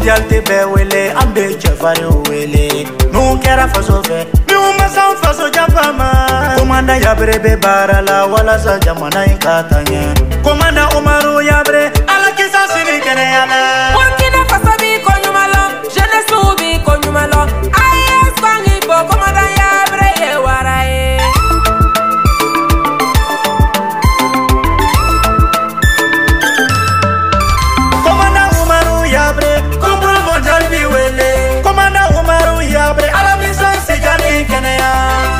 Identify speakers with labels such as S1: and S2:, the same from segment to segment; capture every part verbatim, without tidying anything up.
S1: mondial te be wele ambe chefari wele nu kera faso fe mi uma san faso jafama commandant yabré be barala wala sa jamana inkatanya commandant oumarou yabré ala kisa sini kene yana Burkina Faso bi konyumalo jeunesse bi konyumalo ayes kwangi bo commandant yabré ye warae commandant oumarou yabré compro mondial bi wele commandant oumarou yabré ala mission sigani kene ya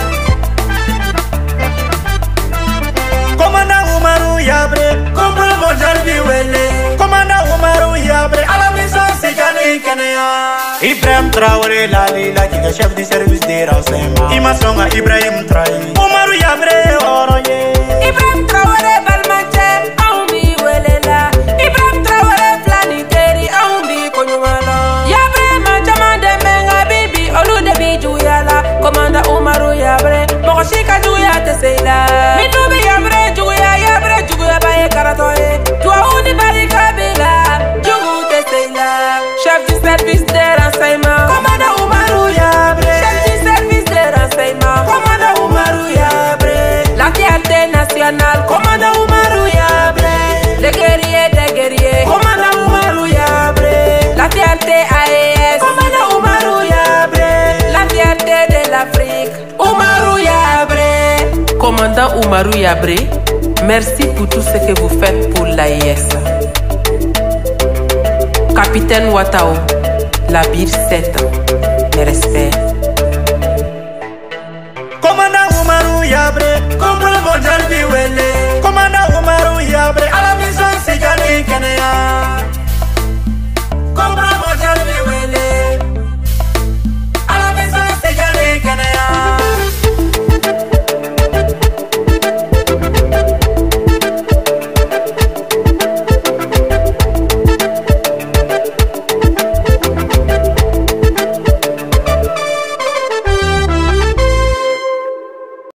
S1: commandant oumarou yabré compro mondial bi wele commandant oumarou yabré ala mission sigani kene ya Ibrahim Traoré la lila qui est chef du service des renseignements Ima songa Ibrahim Traoré oumarou yabré oroye Ibrahim Traoré balmanche aumbi welela Ibrahim Traoré planiteri aumbi konyumalo yabré majamande menga bibi olu de bijuyala commandant oumarou yabré mokoshika juya teseila minubi yabré juya yabré juya baye karatoye tuauni bari kabila jugu teseila chef du service des renseignements commandant oumarou yabré chef du service des renseignements commandant oumarou yabré la fierté nationale commandant oumarou yabré les guerriers des guerriers commandant oumarou yabré la fierté A E S commandant oumarou yabré la fierté de l'Afrique oumarou yabré commandant oumarou yabré merci pour tout ce que vous faites pour l'A I S. Capitaine Watao, la bire sept ans, mes respects. Commandant oumarou yabré, comme le mondial bi wele.